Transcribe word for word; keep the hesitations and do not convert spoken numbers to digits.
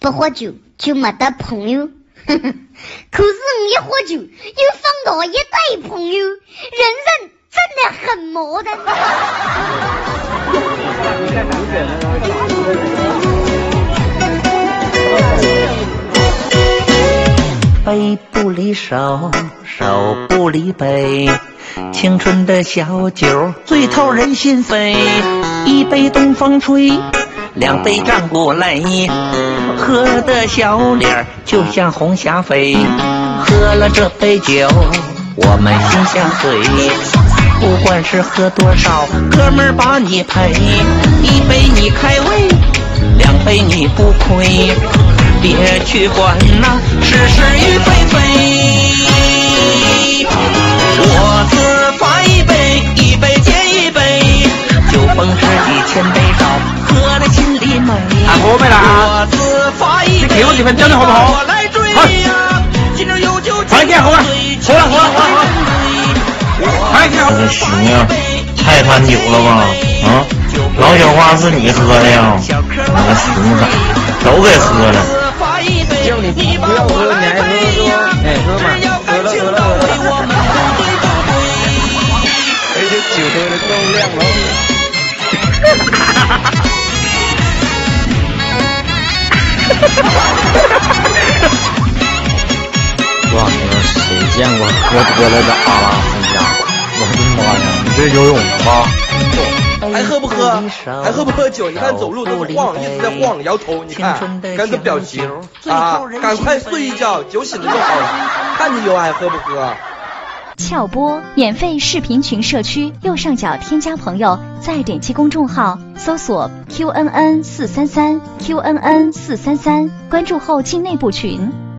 不喝酒就没得朋友。可是我一喝酒又放到一堆朋友，人生真的很矛盾。 杯不离手，手不离杯，青春的小酒醉透人心扉。一杯东风吹，两杯战鼓擂，喝的小脸就像红霞飞。喝了这杯酒，我们心相随，不管是喝多少，哥们儿把你陪。一杯你开胃，两杯你不亏，别去管那是是与非非。我自罚一杯，一杯接一杯，酒逢知己千杯少，喝的心里美。 啊，我没了啊！ 我自罚一杯， 你给我几分，教你好不好？ 我来追呀！今朝有酒快点喝完，喝了喝了喝了喝了！快点喝！ 这行啊，太贪酒了吧？啊，老小花是你喝的呀？那个熊仔都给喝了。 叫你不要喝，你还喝说？哎，喝嘛，喝了喝了喝了。哎，这酒喝的够亮了。哇，谁见过喝多了的阿拉斯加？我的妈呀，你这游泳了吗？ 还喝不喝？还喝不喝酒？你看走路都是晃，一直在晃，摇头。你看，看这表情啊！赶快睡一觉，酒醒了就好了。看你有爱喝不喝？ 俏播免费视频群社区右上角添加朋友，再点击公众号搜索 Q N N 四三三 Q N N 四三三，关注后进内部群。